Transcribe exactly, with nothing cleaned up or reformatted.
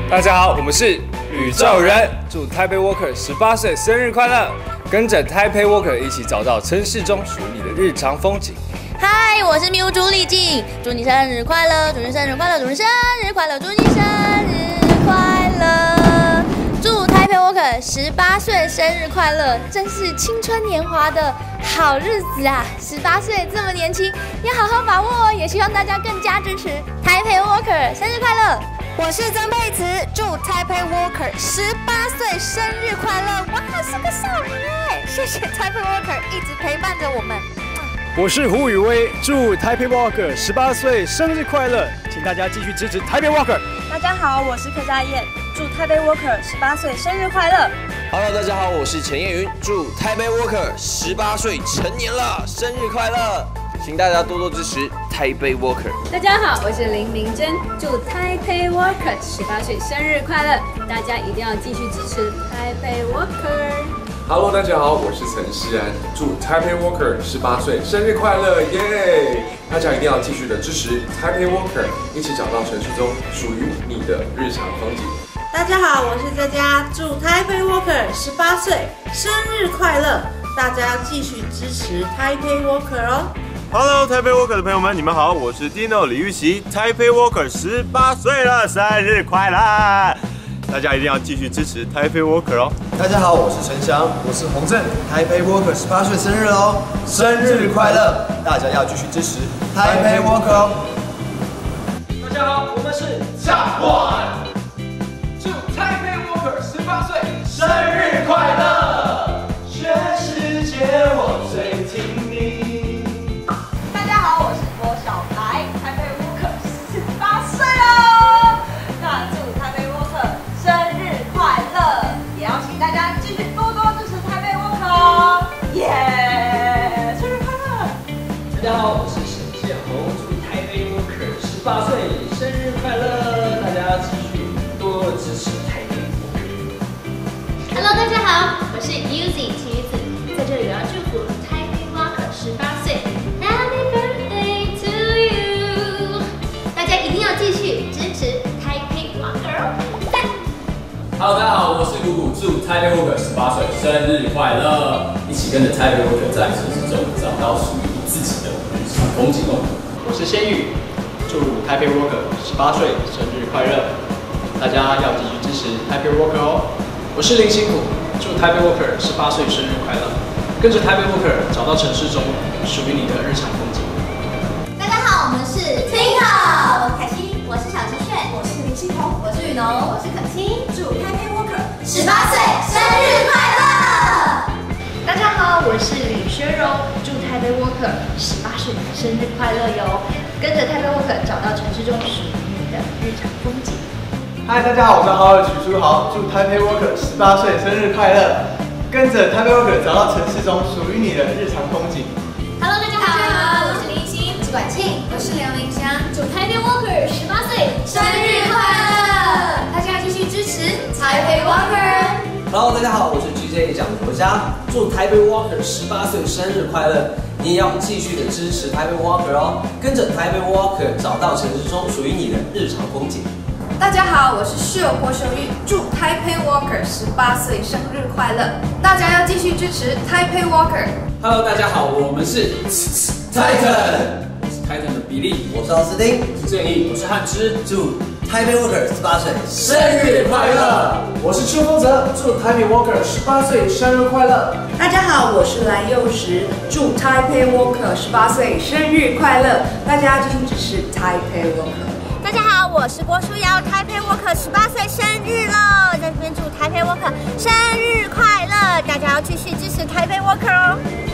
大家好，我们是宇宙人，祝 Taipei Walker 十八岁生日快乐！跟着 Taipei Walker 一起找到城市中属于你的日常风景。 嗨，我是咪朱丽静，祝你生日快乐，祝你生日快乐，祝你生日快乐，祝你生日快乐！祝 Taipei Walker 十八岁生日快乐，真是青春年华的好日子啊！十八岁这么年轻，要好好把握哦。也希望大家更加支持 Taipei Walker 生日快乐！我是曾佩慈，祝 Taipei Walker 十八岁生日快乐！哇，是个少女哎！谢谢 Taipei Walker 一直陪伴着我们。 我是胡宇威，祝 Taipei Walker 十八岁生日快乐！请大家继续支持 Taipei Walker。 大家好，我是柯佳燕，祝 Taipei Walker 十八岁生日快乐。 Hello， 大家好，我是陈彦云，祝 Taipei Walker 十八岁成年了，生日快乐！请大家多多支持 Taipei Walker。 大家好，我是林明珍，祝 Taipei Walker 十八岁生日快乐！大家一定要继续支持 Taipei Walker。Hello， 大家好，我是陈诗安，祝 Taipei Walker 十八岁生日快乐，耶！大家一定要继续的支持 Taipei Walker， 一起找到城市中属于你的日常风景。 大家好，我是佳佳，祝 Taipei Walker 十八岁生日快乐！大家要继续支持 Taipei Walker 哦。 Hello， Taipei Walker 的朋友们，你们好，我是 Dino 李玉玺 ，Taipei Walker 十八岁了，生日快乐！大家一定要继续支持 Taipei Walker 哦。 大家好，我是陈翔，我是洪正 ，Taipei Walker 十八岁生日哦，生日快乐！大家要继续支持 Taipei Walker 哦。 大家好，我们是夏冠，祝 Taipei Walker 十八岁生日快乐！全世界我最听你。 大家好，我是郭小白 ，Taipei Walker 十八岁哦。那祝 Taipei Walker 生日快乐，也要请大家继续多多支持 Taipei Walker 哦，耶！生日快乐！ 大家好，我是沈建宏，祝 Taipei Walker 十八岁生日快乐！大家要继续多多支持 Taipei Walker。 Hello， 大家好，我是 Uzi 奇雨子，在这里我要祝福 Taipei Walker 十八岁 ，Happy Birthday to you！ 大家一定要继续支持 Taipei Walker 哦。赞 Hello， 大家好，我是姑姑，祝 Taipei Walker 十八岁生日快乐！一起跟着 Taipei Walker 在城市中找到属于你自己的日常风景哦。 我是仙宇，祝 Taipei Walker 十八岁生日快乐！大家要继续支持 Taipei Walker 哦。我是林辛苦，祝 Taipei Walker 十八岁生日快乐！跟着 Taipei Walker 找到城市中属于你的日常风景。 大家好，我们是 Twinkle， 我是凯西，我是小鸡炫，我是林欣彤，我是雨农，我是可欣，祝 Taipei Walker 十八岁生日快乐！ 大家好，我是李薛柔，祝 Taipei Walker 十八岁生日快乐哟！跟着 Taipei Walker 找到城市中属于你的日常风景。 嗨，大家好，我是豪尔许书豪，祝 Taipei Walker 十八岁生日快乐！跟着 Taipei Walker 找到城市中属于你的日常风景。 Hello， 大家好，我是林欣，我是管庆，我是梁林香，祝 Taipei Walker 十八岁生日快乐！大家继续支持 Taipei Walker。Hello， 大家好，我是 G J 蒋国嘉，祝 Taipei Walker 十八岁生日快乐！你也要继续的支持 Taipei Walker 哦，跟着 Taipei Walker 找到城市中属于你的日常风景。 大家好，我是室友郭秀玉，祝 Taipei Walker 十八岁生日快乐！大家要继续支持 Taipei Walker。Hello， 大家好，我们是 Titan， 我是 Titan 的比利， 我是奥斯汀， 我是正义，我是汉之， 祝 Taipei Walker 十八岁生日快乐！我是邱风泽，祝 Taipei Walker 十八岁生日快乐！ 大家好，我是蓝佑时，祝 Taipei Walker 十八岁生日快乐！大家继续支持 Taipei Walker。 大家好，我是郭书瑶 ，Taipei Walker 十八岁生日了，在这边祝 Taipei Walker 生日快乐！大家要继续支持 Taipei Walker 哦。